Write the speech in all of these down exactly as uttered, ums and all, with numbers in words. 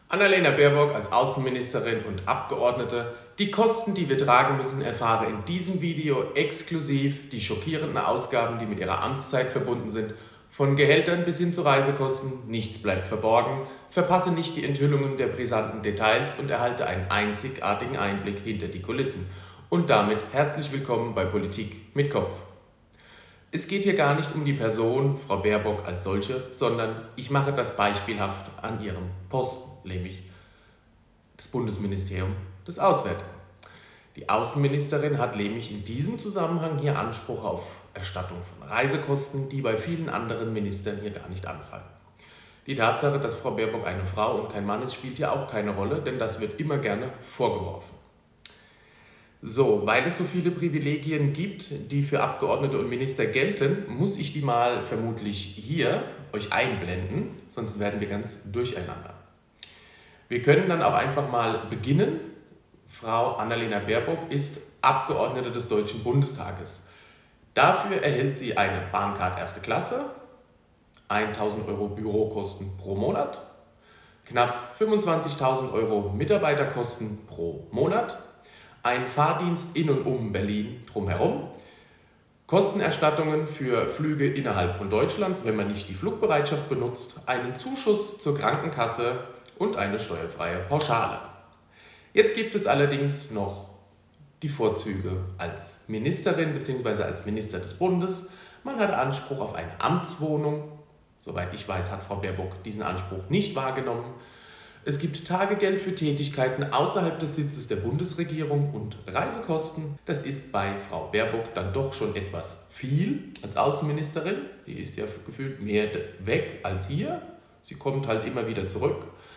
Annalena Baerbock als Außenministerin und Abgeordnete. Die Kosten, die wir tragen müssen, erfahre in diesem Video exklusiv die schockierenden Ausgaben, die mit ihrer Amtszeit verbunden sind. Von Gehältern bis hin zu Reisekosten, nichts bleibt verborgen. Verpasse nicht die Enthüllungen der brisanten Details und erhalte einen einzigartigen Einblick hinter die Kulissen. Und damit herzlich willkommen bei Politik mit Kopf. Es geht hier gar nicht um die Person, Frau Baerbock als solche, sondern ich mache das beispielhaft an ihrem Posten, nämlich das Bundesministerium des Auswärtigen. Die Außenministerin hat nämlich in diesem Zusammenhang hier Anspruch auf Erstattung von Reisekosten, die bei vielen anderen Ministern hier gar nicht anfallen. Die Tatsache, dass Frau Baerbock eine Frau und kein Mann ist, spielt hier auch keine Rolle, denn das wird immer gerne vorgeworfen. So, weil es so viele Privilegien gibt, die für Abgeordnete und Minister gelten, muss ich die mal vermutlich hier euch einblenden, sonst werden wir ganz durcheinander. Wir können dann auch einfach mal beginnen. Frau Annalena Baerbock ist Abgeordnete des Deutschen Bundestages. Dafür erhält sie eine Bahncard erste Klasse, tausend Euro Bürokosten pro Monat, knapp fünfundzwanzigtausend Euro Mitarbeiterkosten pro Monat, ein Fahrdienst in und um Berlin drumherum, Kostenerstattungen für Flüge innerhalb von Deutschlands, wenn man nicht die Flugbereitschaft benutzt, einen Zuschuss zur Krankenkasse und eine steuerfreie Pauschale. Jetzt gibt es allerdings noch die Vorzüge als Ministerin bzw. als Minister des Bundes. Man hat Anspruch auf eine Amtswohnung. Soweit ich weiß, hat Frau Baerbock diesen Anspruch nicht wahrgenommen. Es gibt Tagegeld für Tätigkeiten außerhalb des Sitzes der Bundesregierung und Reisekosten. Das ist bei Frau Baerbock dann doch schon etwas viel als Außenministerin. Die ist ja gefühlt mehr weg als hier. Sie kommt halt immer wieder zurück.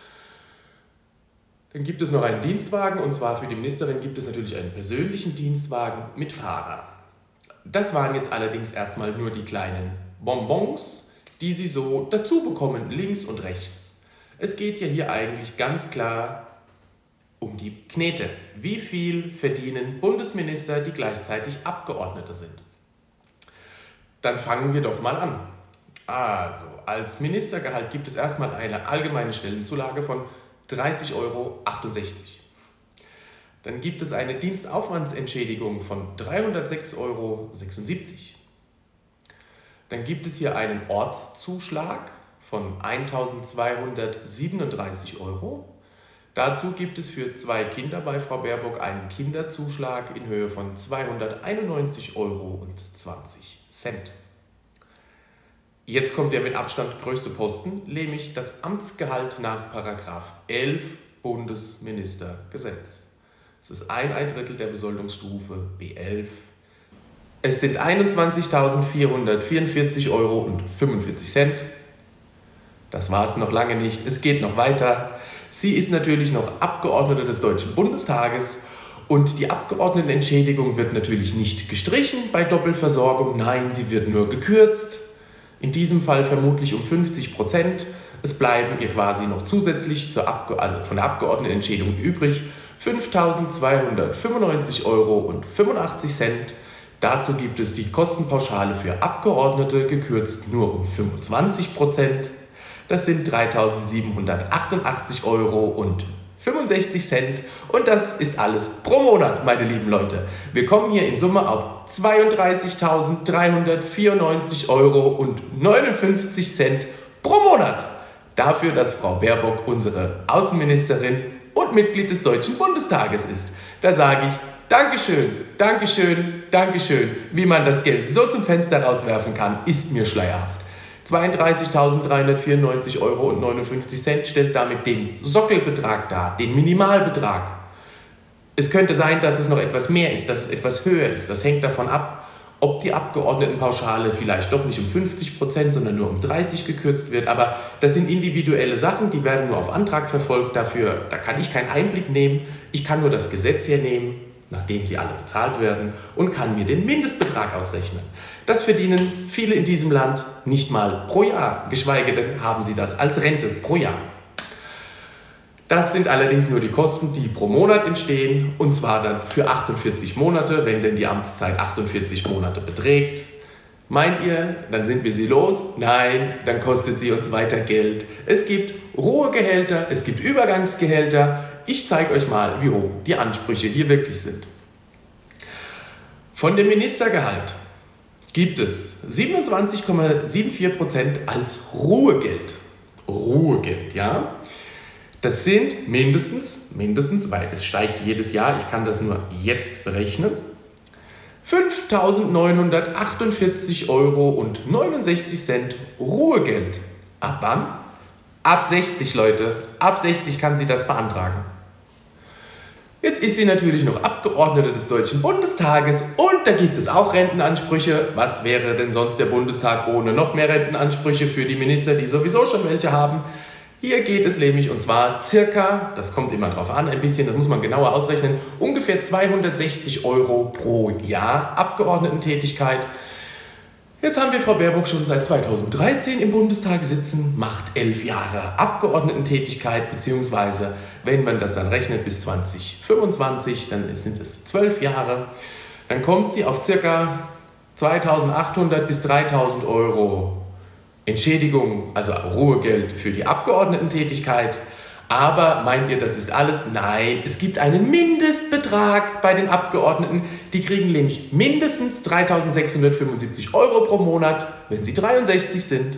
Dann gibt es noch einen Dienstwagen, und zwar für die Ministerin gibt es natürlich einen persönlichen Dienstwagen mit Fahrer. Das waren jetzt allerdings erstmal nur die kleinen Bonbons, die sie so dazu bekommen, links und rechts. Es geht ja hier eigentlich ganz klar um die Knete. Wie viel verdienen Bundesminister, die gleichzeitig Abgeordnete sind? Dann fangen wir doch mal an. Also, als Ministergehalt gibt es erstmal eine allgemeine Stellenzulage von dreißig Euro achtundsechzig. Dann gibt es eine Dienstaufwandsentschädigung von dreihundertsechs Euro sechsundsiebzig. Dann gibt es hier einen Ortszuschlag von eintausendzweihundertsiebenunddreißig Euro. Dazu gibt es für zwei Kinder bei Frau Baerbock einen Kinderzuschlag in Höhe von zweihunderteinundneunzig Euro zwanzig. Jetzt kommt der mit Abstand größte Posten, nämlich das Amtsgehalt nach Paragraph elf Bundesministergesetz. Das ist ein, ein Drittel der Besoldungsstufe B elf. Es sind einundzwanzigtausendvierhundertvierundvierzig Euro fünfundvierzig. Das war es noch lange nicht, es geht noch weiter. Sie ist natürlich noch Abgeordnete des Deutschen Bundestages und die Abgeordnetenentschädigung wird natürlich nicht gestrichen bei Doppelversorgung, nein, sie wird nur gekürzt. In diesem Fall vermutlich um fünfzig Prozent. Es bleiben ihr quasi noch zusätzlich zur Abge also von der Abgeordnetenentschädigung übrig fünftausendzweihundertfünfundneunzig Euro fünfundachtzig. Dazu gibt es die Kostenpauschale für Abgeordnete, gekürzt nur um fünfundzwanzig Prozent. Das sind dreitausendsiebenhundertachtundachtzig Euro fünfundsechzig. Und das ist alles pro Monat, meine lieben Leute. Wir kommen hier in Summe auf zweiunddreißigtausenddreihundertvierundneunzig Euro neunundfünfzig pro Monat. Dafür, dass Frau Baerbock unsere Außenministerin und Mitglied des Deutschen Bundestages ist. Da sage ich Dankeschön, Dankeschön, Dankeschön. Wie man das Geld so zum Fenster rauswerfen kann, ist mir schleierhaft. zweiunddreißigtausenddreihundertvierundneunzig Euro neunundfünfzig stellt damit den Sockelbetrag dar, den Minimalbetrag. Es könnte sein, dass es noch etwas mehr ist, dass es etwas höher ist. Das hängt davon ab, ob die Abgeordnetenpauschale vielleicht doch nicht um fünfzig Prozent, sondern nur um dreißig gekürzt wird. Aber das sind individuelle Sachen, die werden nur auf Antrag verfolgt. Dafür, da kann ich keinen Einblick nehmen. Ich kann nur das Gesetz hernehmen, nachdem sie alle bezahlt werden, und kann mir den Mindestbetrag ausrechnen. Das verdienen viele in diesem Land nicht mal pro Jahr, geschweige denn haben sie das als Rente pro Jahr. Das sind allerdings nur die Kosten, die pro Monat entstehen, und zwar dann für achtundvierzig Monate, wenn denn die Amtszeit achtundvierzig Monate beträgt. Meint ihr, dann sind wir sie los? Nein, dann kostet sie uns weiter Geld. Es gibt rohe Gehälter, es gibt Übergangsgehälter. Ich zeige euch mal, wie hoch die Ansprüche hier wirklich sind. Von dem Ministergehalt gibt es siebenundzwanzig Komma vierundsiebzig Prozent als Ruhegeld. Ruhegeld, ja. Das sind mindestens, mindestens, weil es steigt jedes Jahr, ich kann das nur jetzt berechnen, fünftausendneunhundertachtundvierzig Euro und neunundsechzig Cent Ruhegeld. Ab wann? Ab sechzig, Leute. Ab sechzig kann sie das beantragen. Jetzt ist sie natürlich noch Abgeordnete des Deutschen Bundestages und da gibt es auch Rentenansprüche. Was wäre denn sonst der Bundestag ohne noch mehr Rentenansprüche für die Minister, die sowieso schon welche haben? Hier geht es nämlich, und zwar circa, das kommt immer drauf an, ein bisschen, das muss man genauer ausrechnen, ungefähr zweihundertsechzig Euro pro Jahr Abgeordnetentätigkeit. Jetzt haben wir Frau Baerbock schon seit zweitausenddreizehn im Bundestag sitzen, macht elf Jahre Abgeordnetentätigkeit, beziehungsweise, wenn man das dann rechnet bis zweitausendfünfundzwanzig, dann sind es zwölf Jahre. Dann kommt sie auf ca. zweitausendachthundert bis dreitausend Euro Entschädigung, also Ruhegeld für die Abgeordnetentätigkeit. Aber meint ihr, das ist alles? Nein, es gibt einen Mindestbetrag bei den Abgeordneten. Die kriegen nämlich mindestens dreitausendsechshundertfünfundsiebzig Euro pro Monat, wenn sie dreiundsechzig sind.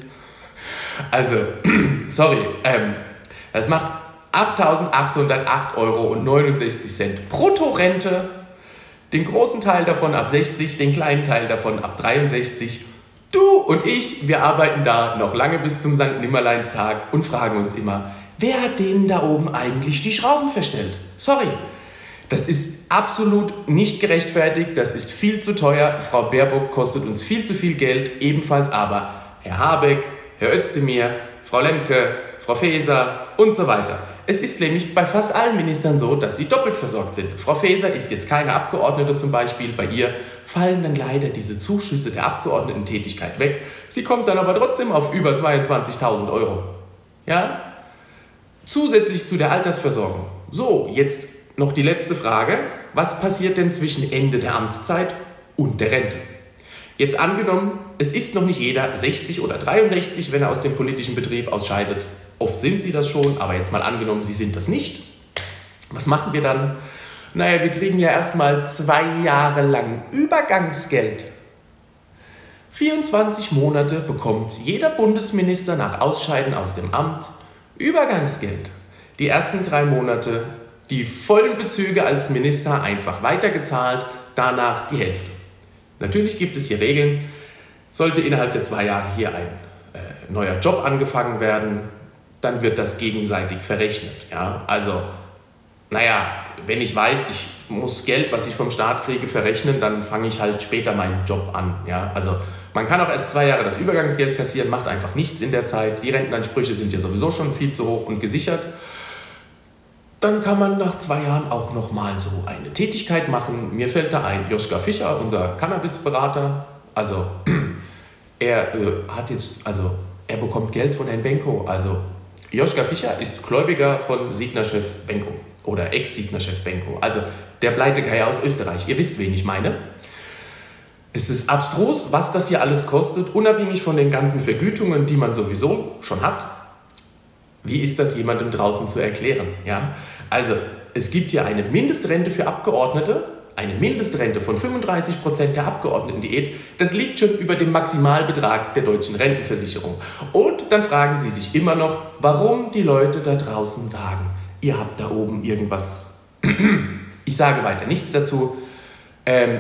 Also, sorry, ähm, das macht achttausendachthundertacht Euro und neunundsechzig Cent Bruttorente. Den großen Teil davon ab sechzig, den kleinen Teil davon ab dreiundsechzig. Du und ich, wir arbeiten da noch lange bis zum Sankt Nimmerleinstag und fragen uns immer, wer hat denen da oben eigentlich die Schrauben verstellt? Sorry, das ist absolut nicht gerechtfertigt, das ist viel zu teuer. Frau Baerbock kostet uns viel zu viel Geld, ebenfalls aber Herr Habeck, Herr Özdemir, Frau Lemke, Frau Faeser und so weiter. Es ist nämlich bei fast allen Ministern so, dass sie doppelt versorgt sind. Frau Faeser ist jetzt keine Abgeordnete zum Beispiel, bei ihr fallen dann leider diese Zuschüsse der Abgeordnetentätigkeit weg. Sie kommt dann aber trotzdem auf über zweiundzwanzigtausend Euro. Ja? Zusätzlich zu der Altersversorgung. So, jetzt noch die letzte Frage. Was passiert denn zwischen Ende der Amtszeit und der Rente? Jetzt angenommen, es ist noch nicht jeder sechzig oder dreiundsechzig, wenn er aus dem politischen Betrieb ausscheidet. Oft sind sie das schon, aber jetzt mal angenommen, sie sind das nicht. Was machen wir dann? Naja, wir kriegen ja erstmal zwei Jahre lang Übergangsgeld. vierundzwanzig Monate bekommt jeder Bundesminister nach Ausscheiden aus dem Amt Übergangsgeld. Die ersten drei Monate die vollen Bezüge als Minister einfach weitergezahlt, danach die Hälfte. Natürlich gibt es hier Regeln. Sollte innerhalb der zwei Jahre hier ein äh, neuer Job angefangen werden, dann wird das gegenseitig verrechnet. Ja? Also, naja, wenn ich weiß, ich muss Geld, was ich vom Staat kriege, verrechnen, dann fange ich halt später meinen Job an. Ja? Also, man kann auch erst zwei Jahre das Übergangsgeld kassieren, macht einfach nichts in der Zeit. Die Rentenansprüche sind ja sowieso schon viel zu hoch und gesichert. Dann kann man nach zwei Jahren auch nochmal so eine Tätigkeit machen. Mir fällt da ein, Joschka Fischer, unser Cannabisberater, also er äh, hat jetzt, also er bekommt Geld von Herrn Benko. Also Joschka Fischer ist Gläubiger von Signa-Chef Benko oder Ex-Signa-Chef Benko. Also der Pleitegeier aus Österreich. Ihr wisst, wen ich meine. Es ist abstrus, was das hier alles kostet, unabhängig von den ganzen Vergütungen, die man sowieso schon hat. Wie ist das jemandem draußen zu erklären? Ja? Also, es gibt hier eine Mindestrente für Abgeordnete, eine Mindestrente von fünfunddreißig Prozent der Abgeordnetendiät. Das liegt schon über dem Maximalbetrag der deutschen Rentenversicherung. Und dann fragen Sie sich immer noch, warum die Leute da draußen sagen, ihr habt da oben irgendwas. Ich sage weiter nichts dazu. Ähm,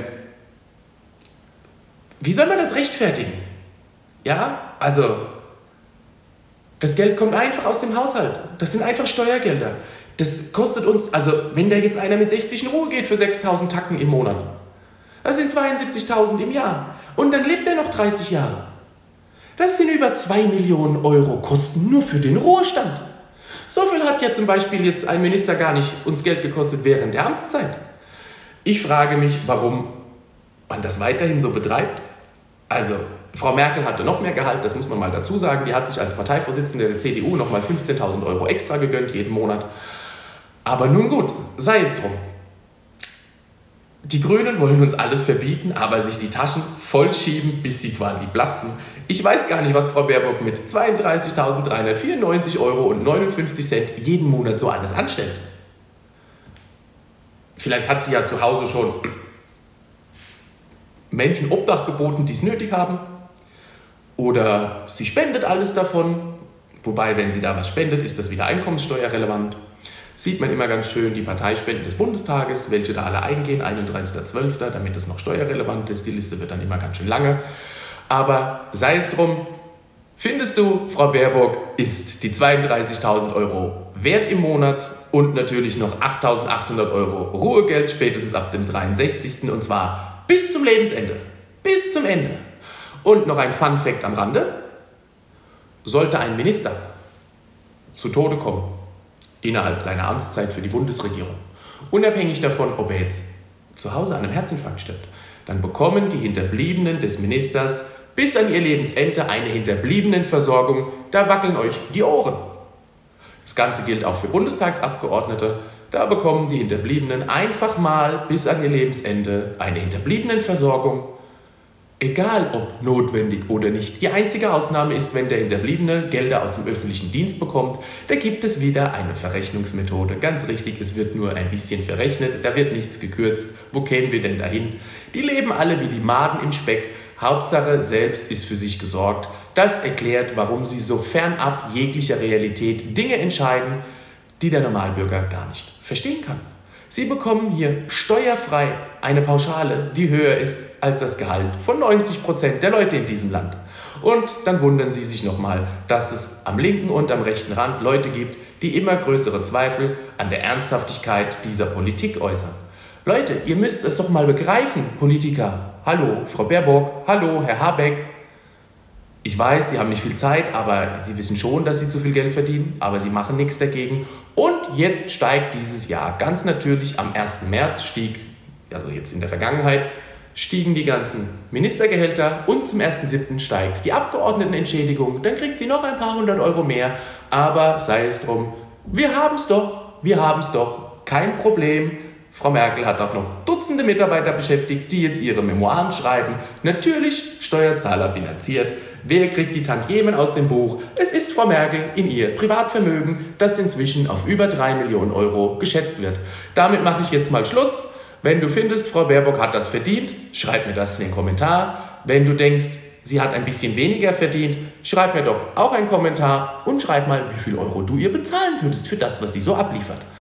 wie soll man das rechtfertigen? Ja, also das Geld kommt einfach aus dem Haushalt. Das sind einfach Steuergelder. Das kostet uns, also wenn da jetzt einer mit sechzig in Ruhe geht für sechstausend Tacken im Monat, das sind zweiundsiebzigtausend im Jahr. Und dann lebt er noch dreißig Jahre. Das sind über zwei Millionen Euro Kosten nur für den Ruhestand. So viel hat ja zum Beispiel jetzt ein Minister gar nicht uns Geld gekostet während der Amtszeit. Ich frage mich, warum man das weiterhin so betreibt. Also, Frau Merkel hatte noch mehr Gehalt, das muss man mal dazu sagen. Die hat sich als Parteivorsitzende der C D U nochmal fünfzehntausend Euro extra gegönnt, jeden Monat. Aber nun gut, sei es drum. Die Grünen wollen uns alles verbieten, aber sich die Taschen vollschieben, bis sie quasi platzen. Ich weiß gar nicht, was Frau Baerbock mit zweiunddreißigtausenddreihundertvierundneunzig Euro und neunundfünfzig Cent jeden Monat so alles anstellt. Vielleicht hat sie ja zu Hause schon Menschen Obdach geboten, die es nötig haben. Oder sie spendet alles davon. Wobei, wenn sie da was spendet, ist das wieder einkommenssteuerrelevant. Sieht man immer ganz schön die Parteispenden des Bundestages, welche da alle eingehen, einunddreißigster zwölfter, damit es noch steuerrelevant ist. Die Liste wird dann immer ganz schön lange. Aber sei es drum, findest du, Frau Baerbock ist die zweiunddreißigtausend Euro wert im Monat und natürlich noch achttausendachthundert Euro Ruhegeld, spätestens ab dem dreiundsechzigsten und zwar bis zum Lebensende. Bis zum Ende. Und noch ein Fun-Fact am Rande. Sollte ein Minister zu Tode kommen, innerhalb seiner Amtszeit für die Bundesregierung, unabhängig davon, ob er jetzt zu Hause an einem Herzinfarkt stirbt, dann bekommen die Hinterbliebenen des Ministers bis an ihr Lebensende eine Hinterbliebenenversorgung, da wackeln euch die Ohren. Das Ganze gilt auch für Bundestagsabgeordnete, da bekommen die Hinterbliebenen einfach mal bis an ihr Lebensende eine Hinterbliebenenversorgung, egal ob notwendig oder nicht. Die einzige Ausnahme ist, wenn der Hinterbliebene Gelder aus dem öffentlichen Dienst bekommt, da gibt es wieder eine Verrechnungsmethode. Ganz richtig, es wird nur ein bisschen verrechnet, da wird nichts gekürzt. Wo kämen wir denn dahin? Die leben alle wie die Maden im Speck. Hauptsache, selbst ist für sich gesorgt. Das erklärt, warum sie so fernab jeglicher Realität Dinge entscheiden, die der Normalbürger gar nicht verstehen kann. Sie bekommen hier steuerfrei eine Pauschale, die höher ist als das Gehalt von neunzig Prozent der Leute in diesem Land. Und dann wundern Sie sich nochmal, dass es am linken und am rechten Rand Leute gibt, die immer größere Zweifel an der Ernsthaftigkeit dieser Politik äußern. Leute, ihr müsst es doch mal begreifen, Politiker. Hallo, Frau Baerbock. Hallo, Herr Habeck. Ich weiß, Sie haben nicht viel Zeit, aber Sie wissen schon, dass Sie zu viel Geld verdienen, aber Sie machen nichts dagegen. Und jetzt steigt dieses Jahr, ganz natürlich am ersten März stieg, also jetzt in der Vergangenheit, stiegen die ganzen Ministergehälter und zum ersten siebten steigt die Abgeordnetenentschädigung. Dann kriegt sie noch ein paar hundert Euro mehr, aber sei es drum, wir haben es doch, wir haben es doch, kein Problem. Frau Merkel hat auch noch Dutzende Mitarbeiter beschäftigt, die jetzt ihre Memoiren schreiben. Natürlich Steuerzahler finanziert. Wer kriegt die Tantiemen aus dem Buch? Es ist Frau Merkel in ihr Privatvermögen, das inzwischen auf über drei Millionen Euro geschätzt wird. Damit mache ich jetzt mal Schluss. Wenn du findest, Frau Baerbock hat das verdient, schreib mir das in den Kommentar. Wenn du denkst, sie hat ein bisschen weniger verdient, schreib mir doch auch einen Kommentar und schreib mal, wie viel Euro du ihr bezahlen würdest für das, was sie so abliefert.